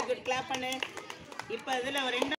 very good clap பண்ணு இப்போ இதில் ஒரு 2